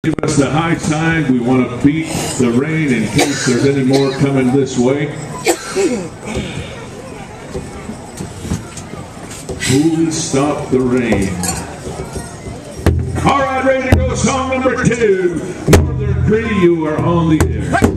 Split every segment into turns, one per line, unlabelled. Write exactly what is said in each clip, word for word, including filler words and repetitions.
give us the high tide. We want to beat the rain in case there's any more coming this way. Who stopped the rain? All right, ready to go. Song number two. Northern Cree, you are on the air.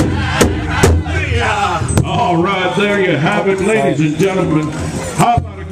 There you have it, ladies and gentlemen. How